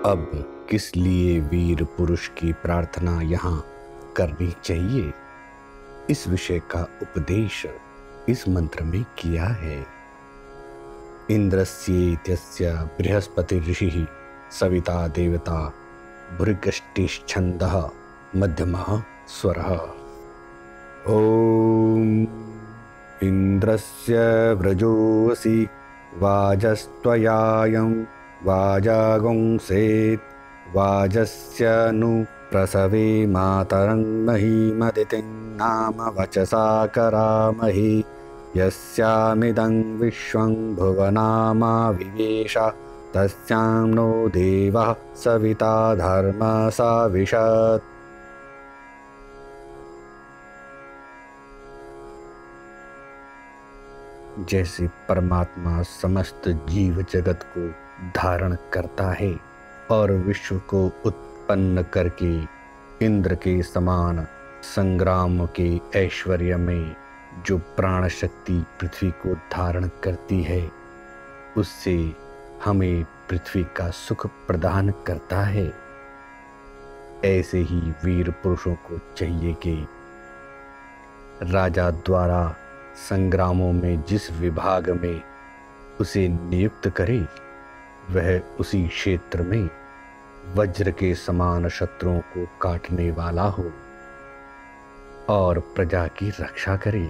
अब किस लिए वीर पुरुष की प्रार्थना यहाँ करनी चाहिए, इस विषय का उपदेश इस मंत्र में किया है। इंद्रस्येत्यस्य बृहस्पति ऋषि सविता देवता भृगष्टिश्छन्दः मध्यमः स्वरः। ओम इंद्रस्य व्रजोऽसि वाजस्त्वयायं वाजागुंसेत् वाजस्य नु प्रसवे मातरं महीमदितिं नाम वचसा करामहि यस्यामिदं विश्वं भुवनामा विवेश तस्यां नो देवः सविता धर्मसाविशत्। जैसे परमात्मा समस्त जीव जगत को धारण करता है और विश्व को उत्पन्न करके इंद्र के समान संग्राम के ऐश्वर्य में जो प्राण शक्ति पृथ्वी को धारण करती है, उससे हमें पृथ्वी का सुख प्रदान करता है। ऐसे ही वीर पुरुषों को चाहिए कि राजा द्वारा संग्रामों में जिस विभाग में उसे नियुक्त करे, वह उसी क्षेत्र में वज्र के समान शत्रुओं को काटने वाला हो और प्रजा की रक्षा करे।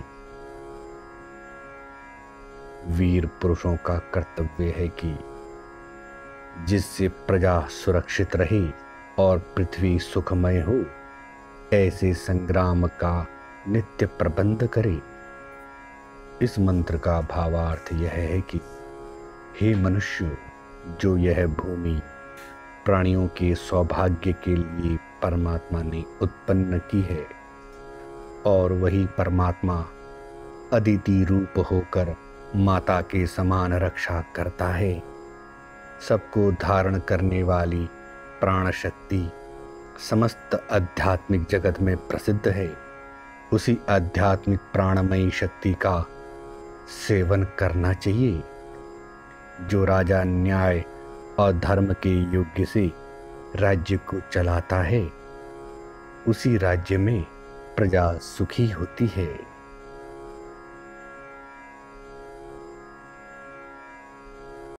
वीर पुरुषों का कर्तव्य है कि जिससे प्रजा सुरक्षित रहे और पृथ्वी सुखमय हो, ऐसे संग्राम का नित्य प्रबंध करे। इस मंत्र का भावार्थ यह है कि हे मनुष्य, जो यह भूमि प्राणियों के सौभाग्य के लिए परमात्मा ने उत्पन्न की है और वही परमात्मा अदिति रूप होकर माता के समान रक्षा करता है, सबको धारण करने वाली प्राण शक्ति समस्त आध्यात्मिक जगत में प्रसिद्ध है। उसी आध्यात्मिक प्राणमयी शक्ति का सेवन करना चाहिए। जो राजा न्याय और धर्म के योग्य से राज्य को चलाता है, उसी राज्य में प्रजा सुखी होती है।